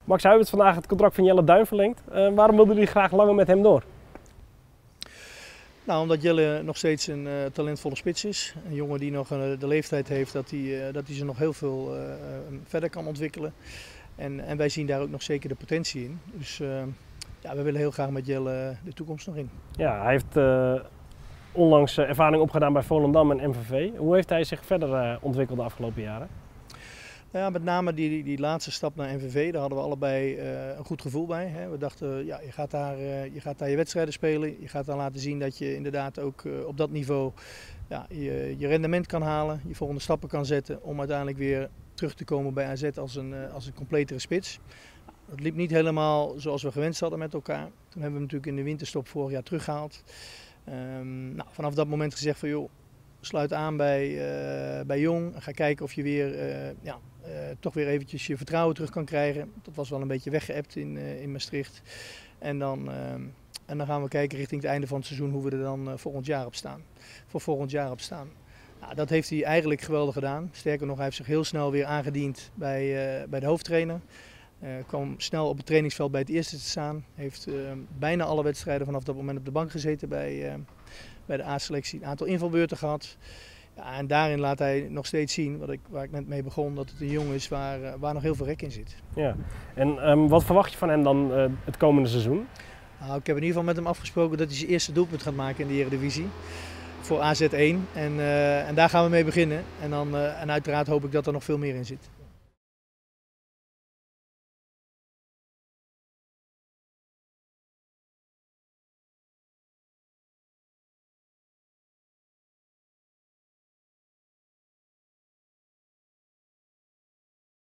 Max Huib heeft vandaag het contract van Jelle Duin verlengd. Waarom wilden jullie graag langer met hem door? Nou, omdat Jelle nog steeds een talentvolle spits is. Een jongen die nog de leeftijd heeft dat hij ze nog heel veel verder kan ontwikkelen. En wij zien daar ook nog zeker de potentie in. Dus ja, we willen heel graag met Jelle de toekomst nog in. Ja, hij heeft onlangs ervaring opgedaan bij Volendam en MVV. Hoe heeft hij zich verder ontwikkeld de afgelopen jaren? Ja, met name die laatste stap naar MVV, daar hadden we allebei een goed gevoel bij. Hè. We dachten, ja, je gaat daar je wedstrijden spelen. Je gaat dan laten zien dat je inderdaad ook op dat niveau ja, je rendement kan halen. Je volgende stappen kan zetten om uiteindelijk weer terug te komen bij AZ als een completere spits. Dat liep niet helemaal zoals we gewenst hadden met elkaar. Toen hebben we hem natuurlijk in de winterstop vorig jaar teruggehaald. Nou, vanaf dat moment gezegd van joh, sluit aan bij Jong. Ga kijken of je weer toch weer eventjes je vertrouwen terug kan krijgen. Dat was wel een beetje weggeëpt in Maastricht. En dan gaan we kijken richting het einde van het seizoen hoe we er dan volgend jaar op staan. Nou, dat heeft hij eigenlijk geweldig gedaan. Sterker nog, hij heeft zich heel snel weer aangediend bij de hoofdtrainer. Kwam snel op het trainingsveld bij het eerste te staan. Heeft bijna alle wedstrijden vanaf dat moment op de bank gezeten bij de A-selectie. Een aantal invalbeurten gehad. Ja, en daarin laat hij nog steeds zien, waar ik net mee begon, dat het een jongen is waar nog heel veel rek in zit. Ja. En wat verwacht je van hem dan het komende seizoen? Nou, ik heb in ieder geval met hem afgesproken dat hij zijn eerste doelpunt gaat maken in de Eredivisie. Voor AZ1. En daar gaan we mee beginnen. En uiteraard hoop ik dat er nog veel meer in zit.